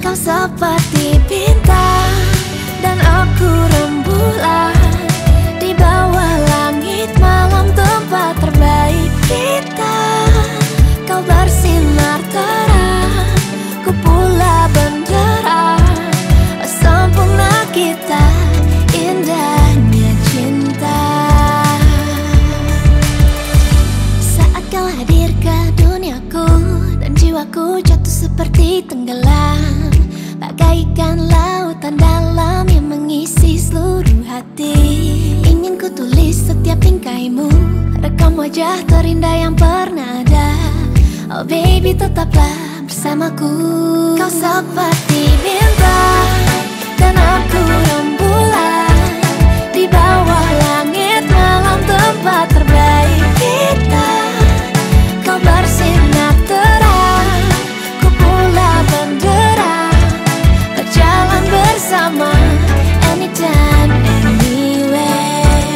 Kau seperti bintang dan aku rembulan di bawah langit malam tempat terbaik kita. Kau bersinar terang, ku pula benderang. Sempurna kita, indahnya cinta. Saat kau hadir ke duniaku dan jiwaku jatuh seperti tenggelam, bagaikan lautan dalam yang mengisi seluruh hati. Ingin ku tulis setiap tingkahmu, rekam wajah terindah yang pernah ada. Oh baby, tetaplah bersamaku. Kau seperti bintang dan aku rembulan di bawah langit malam tempat terbaik kita. Kau bersinar terang, ku pula benderang, berjalan bersama anytime, anywhere.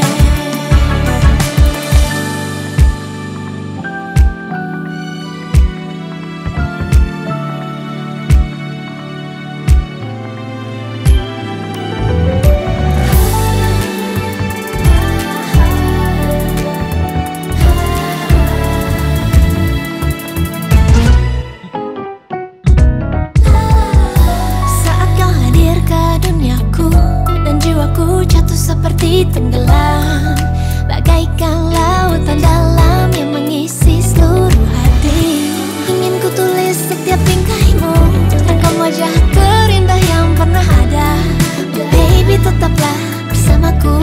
Jiwaku jatuh seperti tenggelam, bagaikan lautan dalam yang mengisi seluruh hati. Ingin ku tulis setiap tingkahmu, rekam wajah terindah yang pernah ada. Oh baby, tetaplah bersamaku.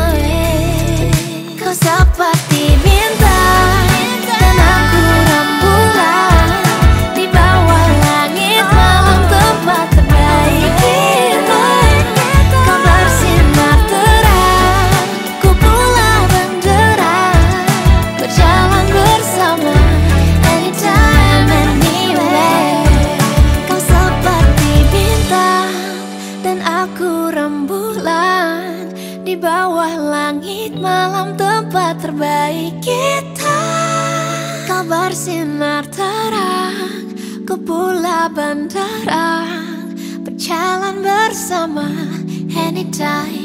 Kau seperti bintang dan aku rembulan di bawah langit malam tempat terbaik kita. Kau bersinar terang, ku pula benderang, berjalan bersama anytime, anywhere. Kau seperti bintang dan aku rembulan di bawah langit malam tempat terbaik kita. Kau bersinar terang, ku pula benderang, berjalan bersama anytime.